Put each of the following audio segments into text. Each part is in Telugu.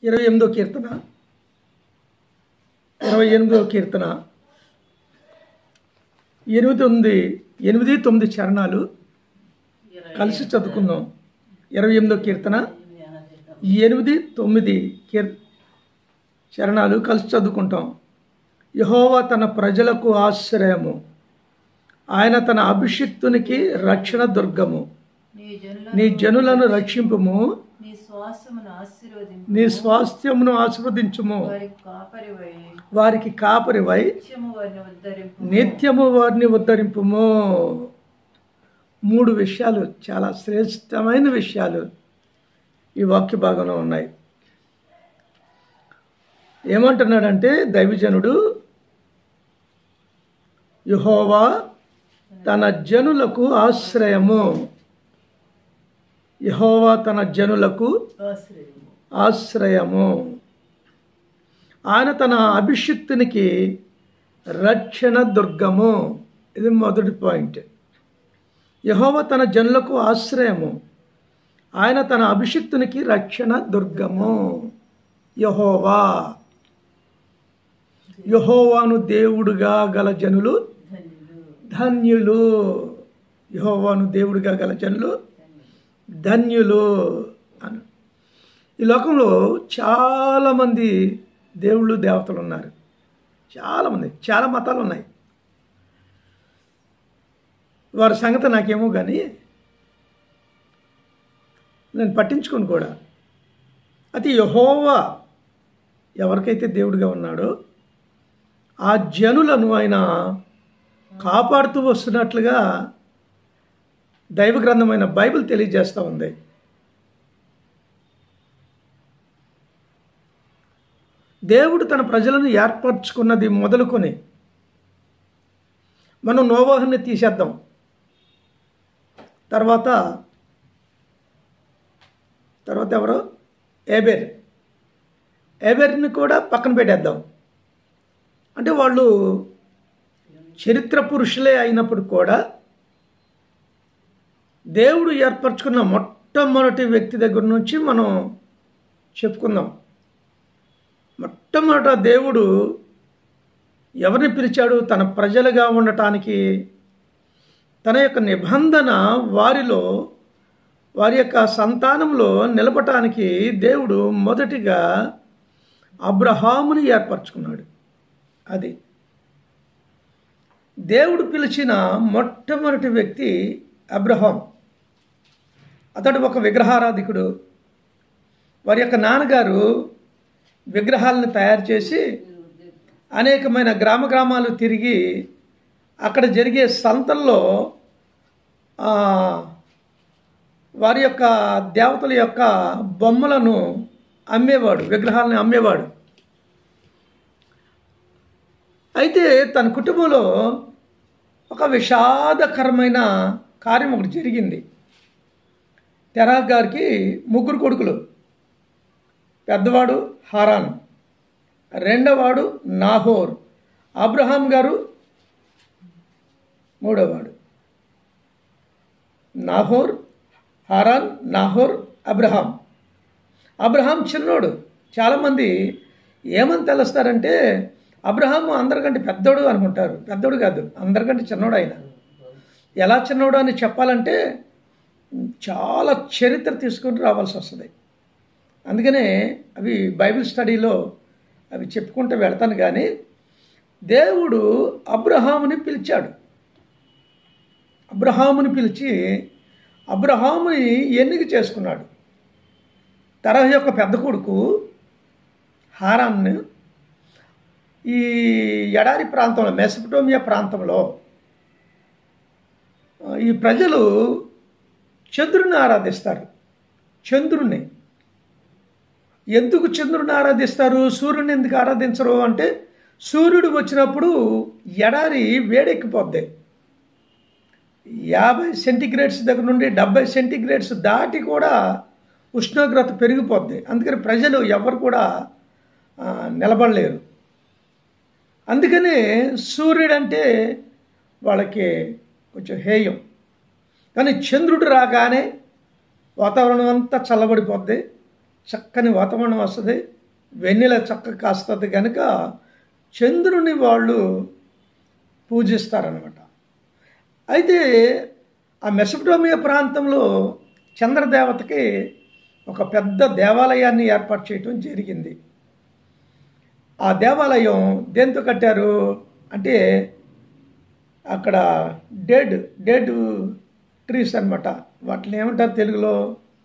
28వ కీర్తన 28వ కీర్తన 8-9 చరణాలు కలిసి చదువుకుందాం. 28వ కీర్తన 8-9 చరణాలు కలిసి చదువుకుంటాం. యెహోవా తన ప్రజలకు ఆశ్రయము, ఆయన తన అభిషిక్తునికి రక్షణ దుర్గము. నీ జనులను రక్షింపుము, నీ స్వాస్థ్యమును ఆశీర్వదించుము. వారికి కాపరివై నిత్యము వారిని ఉద్ధరింపుము. 3 విషయాలు, చాలా శ్రేష్టమైన విషయాలు ఈ వాక్య భాగంలో ఉన్నాయి. ఏమంటున్నాడంటే దైవజనుడు, యెహోవా తన జనులకు ఆశ్రయము. యెహోవా తన జనులకు ఆశ్రయము, ఆయన తన అభిషిక్తునికి రక్షణ దుర్గము. ఇది మొదటి పాయింట్. యెహోవా తన జనులకు ఆశ్రయము, ఆయన తన అభిషిక్తునికి రక్షణ దుర్గము. యెహోవా, యెహోవాను దేవుడుగా గల జనులు ధన్యులు. యెహోవాను దేవుడిగా గల జనులు ధన్యులు అని. ఈ లోకంలో చాలామంది దేవుళ్ళు దేవతలు ఉన్నారు. చాలామంది, చాలా మతాలు ఉన్నాయి. వారి సంగతి నాకేమో కానీ నేను పట్టించుకోను కూడా. అది యెహోవా ఎవరికైతే దేవుడిగా ఉన్నాడో ఆ జనులను ఆయన కాపాడుతూ వస్తున్నట్లుగా దైవ గ్రంథమైన బైబిల్ తెలియజేస్తూ ఉంది. దేవుడు తన ప్రజలను ఏర్పరచుకున్నది మొదలుకొని, మనం నోవాహుని తీసేద్దాం, తర్వాత ఎవరో ఏబెర్ని కూడా పక్కన పెట్టేద్దాం. అంటే వాళ్ళు చరిత్ర పురుషులే అయినప్పుడు కూడా దేవుడు ఏర్పరచుకున్న మొట్టమొదటి వ్యక్తి దగ్గర నుంచి మనం చెప్పుకుందాం. మొట్టమొదట దేవుడు ఎవరిని పిలిచాడు? తన ప్రజలుగా ఉండటానికి, తన యొక్క నిబంధన వారిలో, వారి యొక్క సంతానంలో నిలపటానికి దేవుడు మొదటిగా అబ్రహాముని ఏర్పరచుకున్నాడు. అది దేవుడు పిలిచిన మొట్టమొదటి వ్యక్తి అబ్రహాం. అతడు ఒక విగ్రహారాధికుడు. వారి యొక్క నాన్నగారు విగ్రహాలను తయారు చేసి అనేకమైన గ్రామాలు తిరిగి అక్కడ జరిగే సంతల్లో వారి యొక్క దేవతల యొక్క బొమ్మలను అమ్మేవాడు, విగ్రహాలను అమ్మేవాడు. అయితే తన కుటుంబంలో ఒక విషాదకరమైన కార్యం ఒకటి జరిగింది. తెరహ గారికి 3 కొడుకులు. పెద్దవాడు హారాన్, రెండవవాడు నాహోర్, అబ్రహాం గారు మూడవవాడు. Haran, Nahor, Abraham. అబ్రహాం చిన్నోడు. చాలామంది ఏమని తెలుస్తారంటే అబ్రహాము అందరికంటే పెద్దోడు అనుకుంటారు. పెద్దోడు కాదు, అందరికంటే చిన్నోడు. ఆయన ఎలా చిన్నోడు అని చెప్పాలంటే చాలా చరిత్ర తీసుకొని రావాల్సి వస్తుంది. అందుకనే అవి బైబిల్ స్టడీలో అవి చెప్పుకుంటూ వెళ్తాను. కానీ దేవుడు అబ్రహాముని పిలిచాడు. అబ్రహాముని పిలిచి అబ్రహాముని ఎన్నిక చేసుకున్నాడు. తెరహ యొక్క పెద్ద కొడుకు హారాన్ను ఈ ఎడారి ప్రాంతంలో, మెసొపొటేమియా ప్రాంతంలో ఈ ప్రజలు చంద్రుని ఆరాధిస్తారు. చంద్రుణ్ణి ఎందుకు చంద్రుని ఆరాధిస్తారు? సూర్యుని ఎందుకు ఆరాధించరు అంటే సూర్యుడు వచ్చినప్పుడు ఎడారి వేడెక్కిపోద్ది. 50 సెంటీగ్రేడ్స్ దగ్గర నుండి 70 సెంటీగ్రేడ్స్ దాటి కూడా ఉష్ణోగ్రత పెరిగిపోద్ది. అందుకని ప్రజలు ఎవరు కూడా నిలబడలేరు. అందుకనే సూర్యుడు అంటే వాళ్ళకి కొంచెం హేయం. కానీ చంద్రుడు రాగానే వాతావరణం అంతా చల్లబడిపోద్ది, చక్కని వాతావరణం వస్తుంది. వెన్నెల చక్కగా కాస్తుంది కనుక చంద్రుని వాళ్ళు పూజిస్తారనమాట. అయితే ఆ మెసొపొటేమియా ప్రాంతంలో చంద్రదేవతకి ఒక పెద్ద దేవాలయాన్ని ఏర్పాటు చేయటం జరిగింది. ఆ దేవాలయం దేంతో కట్టారు అంటే అక్కడ డెడ్ ట్రీస్ అనమాట. వాటిని ఏమంటారు తెలుగులో?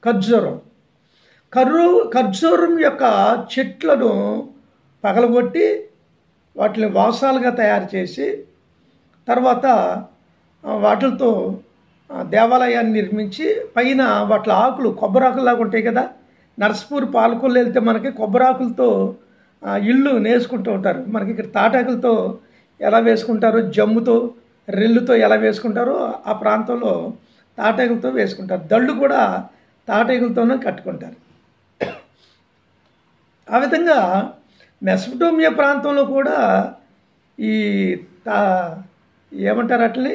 ఖర్జూరం యొక్క చెట్లను పగలగొట్టి వాటిని వాసాలుగా తయారు చేసి తర్వాత వాటితో దేవాలయాన్ని నిర్మించి పైన వాటి ఆకులు కొబ్బరాకులాగా ఉంటాయి కదా. నర్సపూర్ పాలకొల్లు వెళ్తే మనకి కొబ్బరాకులతో ఇల్లు నేసుకుంటూ ఉంటారు. మనకి ఇక్కడ తాటాకులతో ఎలా వేసుకుంటారో, జమ్ముతో రెల్లుతో ఎలా వేసుకుంటారో ఆ ప్రాంతంలో తాటాకులతో వేసుకుంటారు. దళ్ళు కూడా తాటాకులతోనే కట్టుకుంటారు. ఆ విధంగా మెసొపొటేమియా ప్రాంతంలో కూడా ఈ ఏమంటారు అట్లని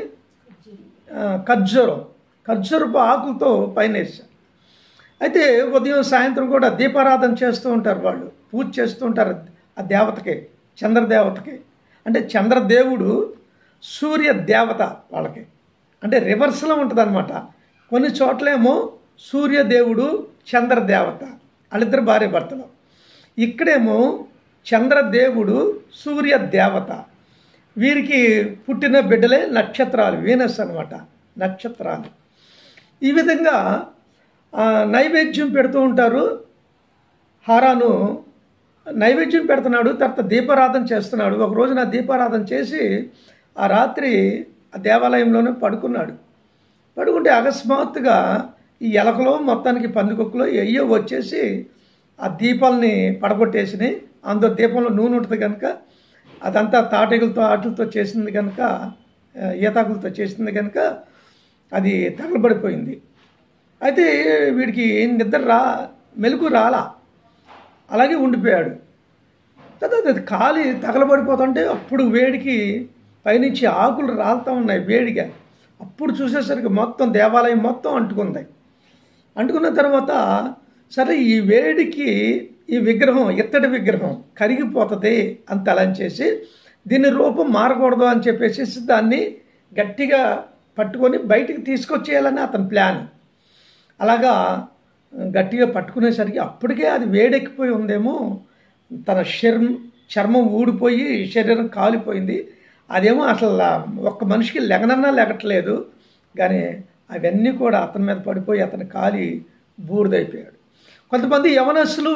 ఖర్జూరపు ఆకులతో పైన వేశారు. అయితే ఉదయం సాయంత్రం కూడా దీపారాధన చేస్తూ ఉంటారు, వాళ్ళు పూజ చేస్తూ ఉంటారు ఆ దేవతకి, చంద్రదేవతకి. అంటే చంద్రదేవుడు సూర్య దేవత వాళ్ళకి, అంటే రివర్స్లో ఉంటుంది అనమాట. కొన్ని చోట్లేమో సూర్యదేవుడు చంద్రదేవత, వాళ్ళిద్దరు భార్య భర్తలు. ఇక్కడేమో చంద్రదేవుడు సూర్య దేవత. వీరికి పుట్టిన బిడ్డలే నక్షత్రాలు, వీనస్ అనమాట, నక్షత్రాలు. ఈ విధంగా నైవేద్యం పెడుతూ ఉంటారు. హారాను నైవేద్యం పెడుతున్నాడు, తర్వాత దీపారాధన చేస్తున్నాడు. ఒక రోజున దీపారాధన చేసి ఆ రాత్రి ఆ దేవాలయంలోనే పడుకుంటే అకస్మాత్తుగా ఈ ఎలకలో మొత్తానికి పందికొక్కులో ఎయ్యో వచ్చేసి ఆ దీపాలని పడగొట్టేసినాయి. అందులో దీపంలో నూనె ఉంటుంది కనుక అదంతా తాటేగులతో ఆటలతో చేసింది కనుక, ఈతాకులతో చేసింది కనుక అది తగలబడిపోయింది. అయితే వీడికి మెలకు రాలా, అలాగే ఉండిపోయాడు. తర్వాత అది కాలి తగలబడిపోతుంటే అప్పుడు వేడికి పైనుంచి ఆకులు రాలుతూ ఉన్నాయి వేడిగా. అప్పుడు చూసేసరికి మొత్తం దేవాలయం మొత్తం అంటుకున్న తర్వాత సరే ఈ వేడికి ఈ విగ్రహం, ఇత్తడి విగ్రహం కరిగిపోతుంది అని తలంచేసి దీని రూపం మారకూడదు అని చెప్పేసి దాన్ని గట్టిగా పట్టుకొని బయటికి తీసుకొచ్చేయాలని అతని ప్లాన్. అలాగా గట్టిగా పట్టుకునేసరికి అప్పటికే అది వేడెక్కిపోయి ఉందేమో, తన చర్మం ఊడిపోయి శరీరం కాలిపోయింది. అదేమో అసలు ఒక్క మనిషికి లెగనన్నా లెగట్లేదు, కానీ అవన్నీ కూడా అతని మీద పడిపోయి అతని కాలి బూడిదైపోయాడు. కొంతమంది యవనస్తులు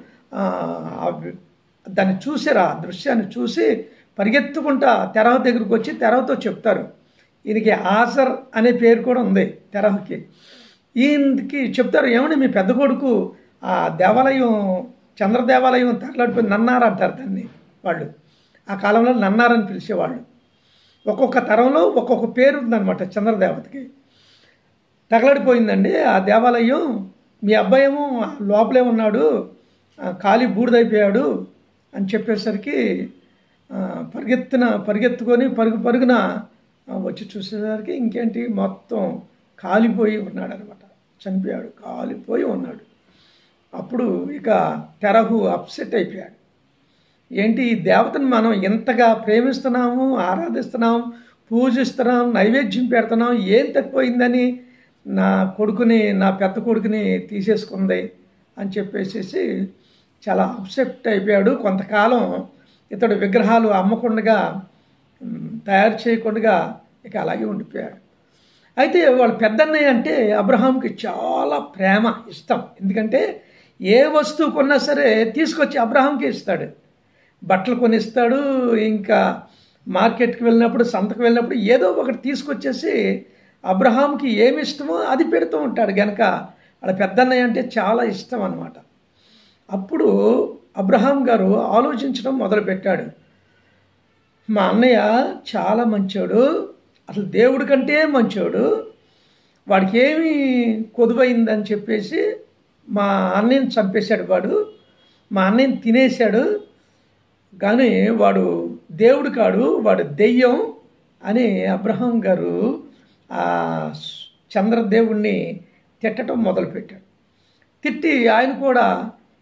దాన్ని చూసారు, ఆ దృశ్యాన్ని చూసి పరిగెత్తుకుంటా తెరహ దగ్గరికి వచ్చి తెరహతో చెప్తారు. ఈయనకి ఆసర్ అనే పేరు కూడా ఉంది తెరహకి. ఈయనకి చెప్తారు, ఏమని మీ పెద్ద కొడుకు ఆ దేవాలయం, చంద్రదేవాలయం తగలడిపోయి నన్నార్ అంటారు దాన్ని వాళ్ళు. ఆ కాలంలో నన్నారని పిలిచేవాళ్ళు. ఒక్కొక్క తరంలో ఒక్కొక్క పేరు ఉందన్నమాట చంద్రదేవతకి. తగలడిపోయిందండి ఆ దేవాలయం, మీ అబ్బాయి ఏమో లోపలే ఉన్నాడు, ఖాళీ బూడిదైపోయాడు అని చెప్పేసరికి పరిగెత్తుకొని పరుగున వచ్చి చూసేసరికి ఇంకేంటి మొత్తం కాలిపోయి ఉన్నాడు అనమాట, చనిపోయాడు, కాలిపోయి ఉన్నాడు. అప్పుడు ఇక తెరహు అప్సెట్ అయిపోయాడు. ఏంటి ఈ దేవతను మనం ఎంతగా ప్రేమిస్తున్నాము, ఆరాధిస్తున్నాం, పూజిస్తున్నాం, నైవేద్యం పెడుతున్నాం, ఏం తక్కువైందని నా పెద్ద కొడుకుని తీసేసుకుంది అని చెప్పేసి చాలా అప్సెట్ అయిపోయాడు. కొంతకాలం ఇతడు విగ్రహాలు అమ్మకుండా తయారు చేయకుండా ఇక అలాగే ఉండిపోయాడు. అయితే వాళ్ళ పెద్దన్నయ్య అంటే అబ్రహాంకి చాలా ప్రేమ, ఇష్టం. ఎందుకంటే ఏ వస్తువు కొన్నా సరే తీసుకొచ్చి అబ్రహాంకి ఇస్తాడు. బట్టలు కొనిస్తాడు, ఇంకా మార్కెట్కి వెళ్ళినప్పుడు, సంతకు వెళ్ళినప్పుడు ఏదో ఒకటి తీసుకొచ్చేసి అబ్రహాంకి ఏమి ఇష్టమో అది పెడుతూ ఉంటాడు కనుక వాళ్ళ పెద్దన్నయ్య అంటే చాలా ఇష్టం అన్నమాట. అప్పుడు అబ్రహాం గారు ఆలోచించడం మొదలుపెట్టాడు. మా అన్నయ్య చాలా మంచోడు, అసలు దేవుడి కంటే మంచోడు, వాడికి ఏమి కొదువైందని చెప్పేసి మా అన్నయ్యని చంపేశాడు. మా అన్నయ్యని తినేశాడు, కానీ వాడు దేవుడు కాడు, వాడు దెయ్యం అని అబ్రహాం గారు ఆ చంద్రదేవుణ్ణి తిట్టడం మొదలుపెట్టాడు. తిట్టి ఆయన కూడా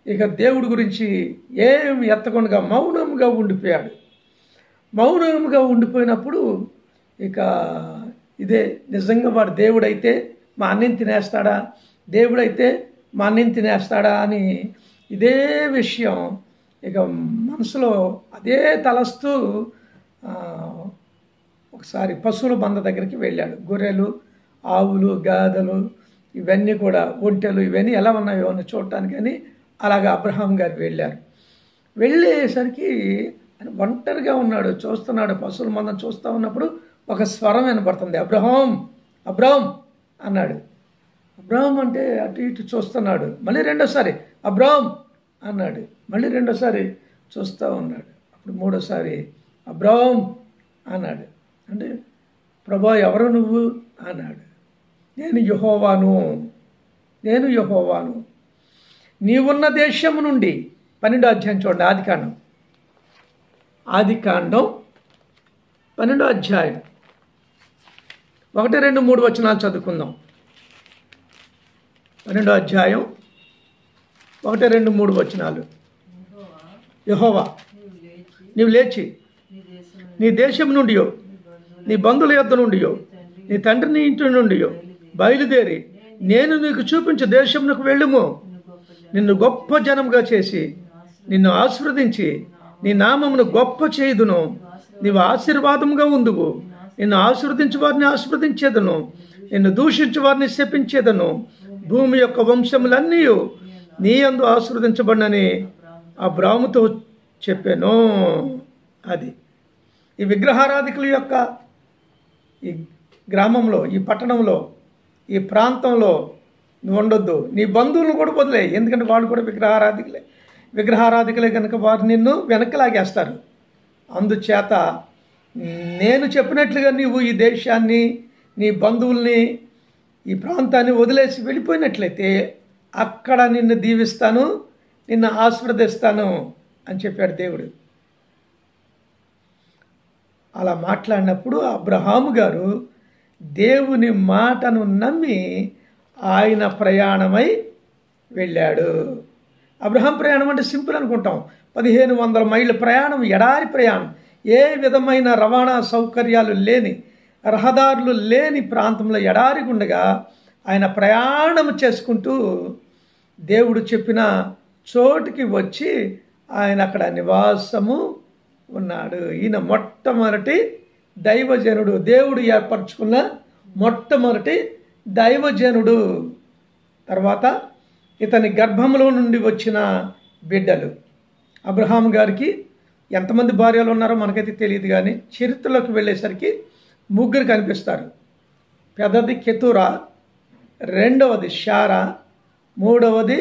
ఇక దేవుడి గురించి ఏం ఎత్తకుండా మౌనంగా ఉండిపోయాడు. మౌనంగా ఉండిపోయినప్పుడు ఇక ఇదే నిజంగా వాడు దేవుడైతే మా అన్నని తినేస్తాడా, దేవుడైతే మా అన్నని తినేస్తాడా అని ఇదే విషయం ఇక మనసులో అదే తలస్తూ ఒకసారి పశువుల బంద దగ్గరికి వెళ్ళాడు. గొర్రెలు, ఆవులు, గాదలు ఇవన్నీ కూడా, ఒంటెలు ఇవన్నీ ఎలా ఉన్నాయో అని చూడటానికి అని అలాగా అబ్రహాం గారు వెళ్ళారు. వెళ్ళేసరికి ఆయన ఒంటరిగా ఉన్నాడు, చూస్తున్నాడు. పశువుల మందం చూస్తూ ఉన్నప్పుడు ఒక స్వరం వినపడుతుంది, అబ్రహాం అబ్రహాం అన్నాడు. అబ్రహాం అంటే అటు ఇటు చూస్తున్నాడు. మళ్ళీ రెండోసారి అబ్రహాం అన్నాడు. మళ్ళీ రెండోసారి చూస్తూ ఉన్నాడు. అప్పుడు మూడోసారి అబ్రహాం అన్నాడు. అంటే ప్రభా ఎవరు నువ్వు అన్నాడు. నేను యెహోవాను, నేను యెహోవాను, నీవున్న దేశము నుండి. 12వ అధ్యాయం చూడండి, ఆదికాండం 12వ అధ్యాయం 1, 2, 3 వచనాలు చదువుకుందాం. 12వ అధ్యాయం 1, 2, 3 వచనాలు. యెహోవా నీవు లేచి నీ దేశం నుండి, నీ బంధువుల యొద్ద నుండి, నీ తండ్రిని ఇంటి నుండి బయలుదేరి నేను నీకు చూపించే దేశమునకు వెళ్ళుము. నిన్ను గొప్ప జనముగా చేసి నిన్ను ఆశీర్వదించి నీ నామమును గొప్ప చేయుదును. నీవు ఆశీర్వాదముగా ఉందువు. నిన్ను ఆశీర్వదించు వారిని ఆశీర్వదించేదను, నిన్ను దూషించు వారిని శపించేదను. భూమి యొక్క వంశములన్నీ నీ యందు ఆశీర్వదించబడినని అబ్రాముతో చెప్పాను. అది ఈ విగ్రహారాధికుల యొక్క ఈ గ్రామంలో, ఈ పట్టణంలో, ఈ ప్రాంతంలో నువ్వు ఉండొద్దు. నీ బంధువులను కూడా వదిలే, ఎందుకంటే వాళ్ళు కూడా విగ్రహారాధికులే కనుక వారు నిన్ను వెనక్కి లాగేస్తారు. అందుచేత నేను చెప్పినట్లుగా నీవు ఈ దేశాన్ని, నీ బంధువుల్ని, ఈ ప్రాంతాన్ని వదిలేసి వెళ్ళిపోయినట్లయితే అక్కడ నిన్ను దీవిస్తాను, నిన్ను ఆశీర్వదిస్తాను అని చెప్పాడు దేవుడు. అలా మాట్లాడినప్పుడు అబ్రహాము గారు దేవుని మాటను నమ్మి ఆయన ప్రయాణమై వెళ్ళాడు. అబ్రహాం ప్రయాణం అంటే సింపుల్ అనుకుంటాం. 1500 మైళ్ళ ప్రయాణం, ఎడారి ప్రయాణం, ఏ విధమైన రవాణా సౌకర్యాలు లేని, రహదారులు లేని ప్రాంతంలో ఎడారి గుండగా ఆయన ప్రయాణం చేసుకుంటూ దేవుడు చెప్పిన చోటుకి వచ్చి ఆయన అక్కడ నివాసము ఉన్నాడు. ఈయన మొట్టమొదటి దైవజనుడు, దేవుడు ఏర్పరచుకున్న మొట్టమొదటి దైవజనుడు. తర్వాత ఇతని గర్భంలో నుండి వచ్చిన బిడ్డలు. అబ్రహాం గారికి ఎంతమంది భార్యలు ఉన్నారో మనకైతే తెలియదు, కానీ చరిత్రలోకి వెళ్ళేసరికి 3 కనిపిస్తారు. పెద్దది కెతురా, రెండవది షారా, మూడవది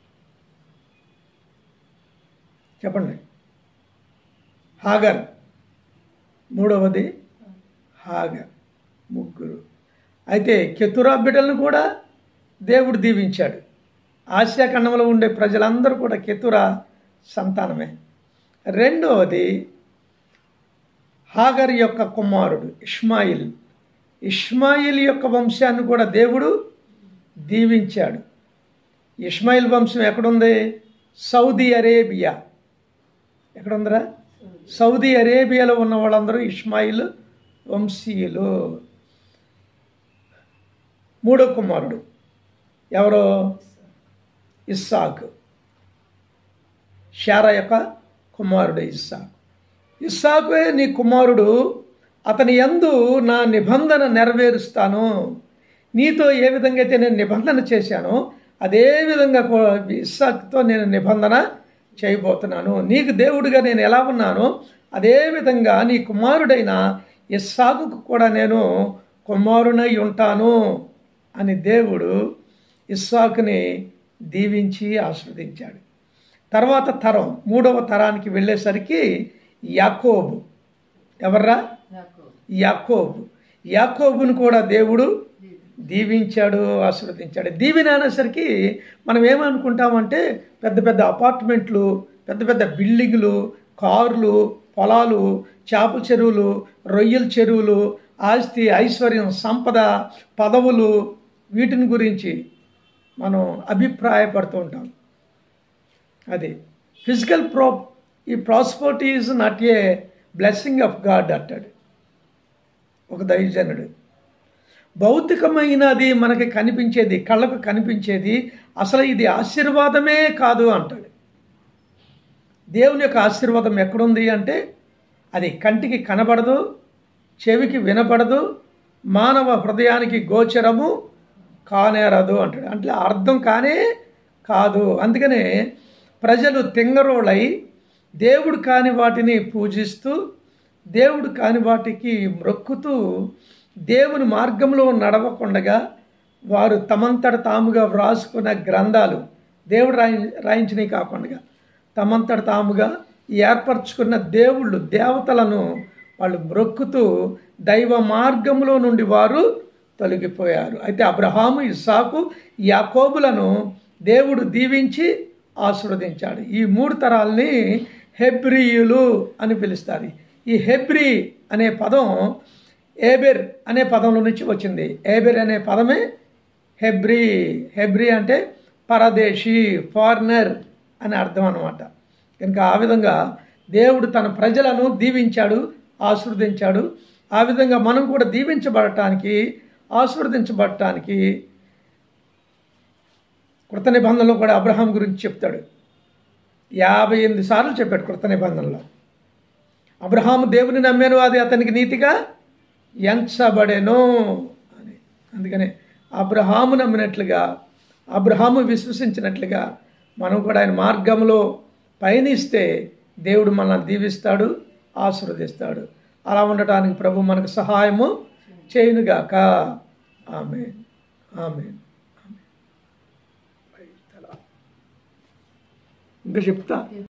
చెప్పండి హాగర్, మూడవది హాగర్. 3. అయితే కెతురా బిడ్డలను కూడా దేవుడు దీవించాడు. ఆసియా ఖండంలో ఉండే ప్రజలందరూ కూడా కెతురా సంతానమే. రెండవది హాగర్ యొక్క కుమారుడు ఇష్మాయిల్. ఇష్మాయిల్ యొక్క వంశాన్ని కూడా దేవుడు దీవించాడు. ఇష్మాయిల్ వంశం ఎక్కడుంది? Saudi Arabia. ఎక్కడుందిరా? సౌదీ అరేబియాలో ఉన్న వాళ్ళందరూ ఇష్మాయిల్ వంశీయులు. 3వ కుమారుడు ఎవరో? ఇస్సాకు. షారా యొక్క కుమారుడు ఇస్సాకు. ఇస్సాకువే నీ కుమారుడు, అతని యందు నా నిబంధన నెరవేరుస్తాను. నీతో ఏ విధంగా అయితే నేను నిబంధన చేశానో అదే విధంగా ఇస్సాకుతో నేను నిబంధన చేయబోతున్నాను. నీకు దేవుడిగా నేను ఎలా ఉన్నానో అదే విధంగా నీ కుమారుడైన ఇస్సాకుకు కూడా నేను కుమారునై ఉంటాను అని దేవుడు ఇస్సాకుని దీవించి ఆశీర్వదించాడు. తర్వాత తరం, 3వ తరానికి వెళ్ళేసరికి యాకోబు. ఎవర్రా? యాకోబు. యాకోబును కూడా దేవుడు దీవించాడు, ఆశీర్వదించాడు. దీవెన అనేసరికి మనం ఏమనుకుంటామంటే పెద్ద పెద్ద అపార్ట్మెంట్లు, పెద్ద పెద్ద బిల్డింగులు, కార్లు, పొలాలు, చేపల చెరువులు, రొయ్యల చెరువులు, ఆస్తి, ఐశ్వర్యం, సంపద, పదవులు, వీటిని గురించి మనం అభిప్రాయపడుతూ ఉంటాం. అది ఫిజికల్ ఈ prosperity is not a blessing of God అంటాడు ఒక దైవజనుడు. భౌతికమైనది మనకి కనిపించేది, కళ్ళకు కనిపించేది అసలు ఇది ఆశీర్వాదమే కాదు అంటాడు. దేవుని యొక్క ఆశీర్వాదం ఎక్కడుంది అంటే అది కంటికి కనబడదు, చెవికి వినపడదు, మానవ హృదయానికి గోచరము కానేరదు అంటాడు. అంటే అర్థం కానే కాదు. అందుకనే ప్రజలు తింగరోళై దేవుడు కాని వాటిని పూజిస్తూ, దేవుడు కాని వాటికి మ్రొక్కుతూ, దేవుని మార్గంలో నడవకుండగా వారు తమంతట తాముగా వ్రాసుకున్న గ్రంథాలు, దేవుడు రాయించినవి కాకుండా తమంతట తాముగా ఏర్పరచుకున్న దేవతలను వాళ్ళు మ్రొక్కుతూ దైవ మార్గంలో నుండి వారు తొలగిపోయారు. అయితే అబ్రహాము, ఇస్సాకు, యాకోబులను దేవుడు దీవించి ఆశీర్వదించాడు. ఈ 3 తరాల్ని హెబ్రీయులు అని పిలుస్తారు. ఈ హెబ్రీ అనే పదం ఏబెర్ అనే పదంలో నుంచి వచ్చింది. ఏబెర్ అనే పదమే హెబ్రీ. హెబ్రీ అంటే పరదేశీ, ఫారినర్ అని అర్థం అన్నమాట. కనుక ఆ విధంగా దేవుడు తన ప్రజలను దీవించాడు, ఆశీర్వదించాడు. ఆ విధంగా మనం కూడా దీవించబడటానికి, ఆశీర్వదించబడటానికి కృత నిబంధనలో కూడా అబ్రహాం గురించి చెప్తాడు. 58 సార్లు చెప్పాడు కృత నిబంధనలో. అబ్రహాము దేవుని నమ్మాను, అది అతనికి నీతిగా ఎంచబడెను అని. అందుకనే అబ్రహాము నమ్మినట్లుగా, అబ్రహాము విశ్వసించినట్లుగా మనం కూడా ఆయన మార్గంలో పయనిస్తే దేవుడు మనల్ని దీవిస్తాడు, ఆశీర్వదిస్తాడు. అలా ఉండటానికి ప్రభు మనకు సహాయము చేయునుగాక. ఆమేన్, ఆమేన్, ఆమేన్. ఇంకా చెప్తా.